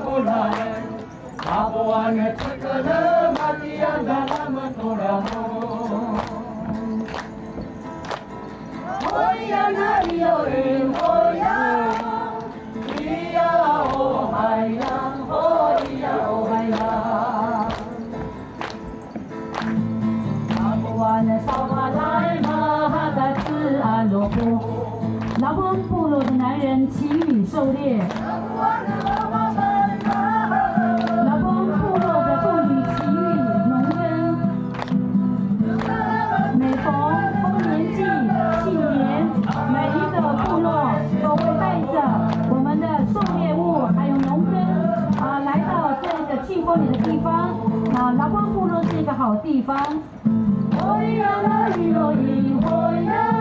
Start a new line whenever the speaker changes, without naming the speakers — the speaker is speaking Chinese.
mulai Abuane cekana matian dalam tulamu Hoya nario hoya Iya oh hayang hoya oh hayang Abuane samalai mahada自安罗布劳翁部落的男人祈雨狩猎。劳翁部落的妇女祈雨农耕。每逢丰年祭、庆年，每一个部落都会带着我们的狩猎物，还有农耕来到这个庆丰年的地方。劳翁部落是一个好地方。